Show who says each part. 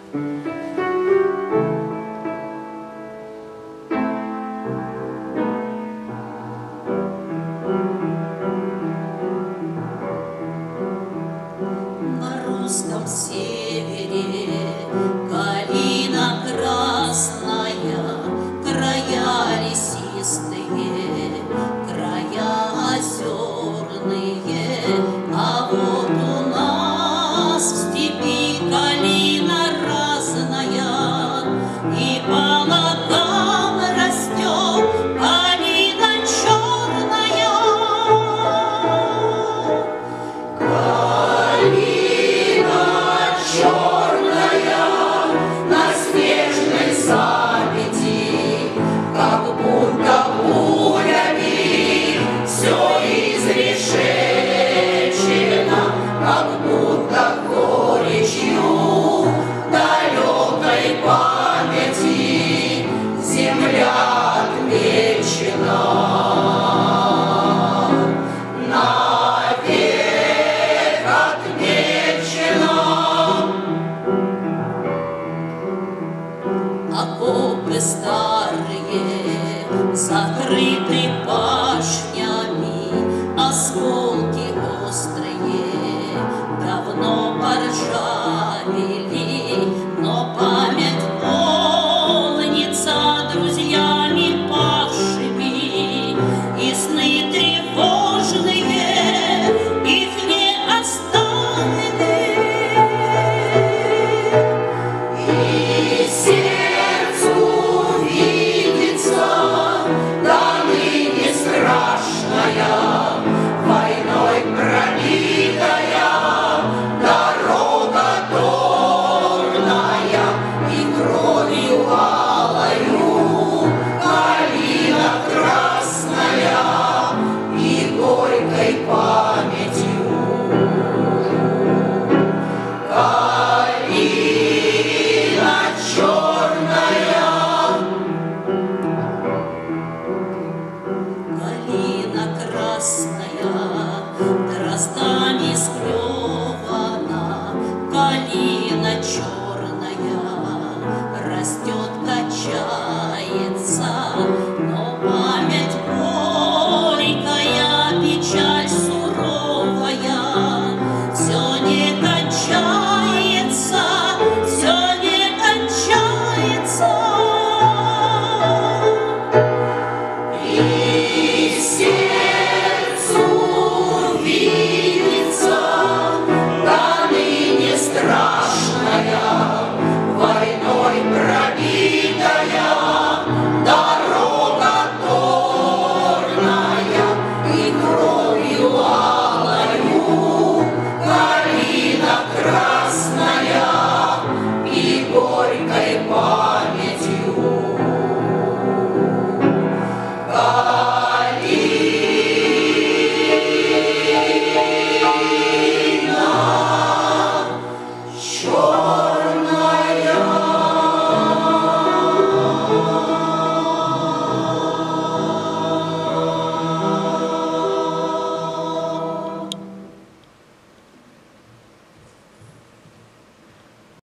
Speaker 1: Окопы старые, закрыты башнями, осколки острые давно поржавели, но память полнится друзьями павшими, и сны тревожные их не оставили.
Speaker 2: Войной пробитая дорога торная и кровью алою, калина красная и горькой памятью. Калина черная,
Speaker 1: калина красная, дроздами склевана, калина черная, растет, качает.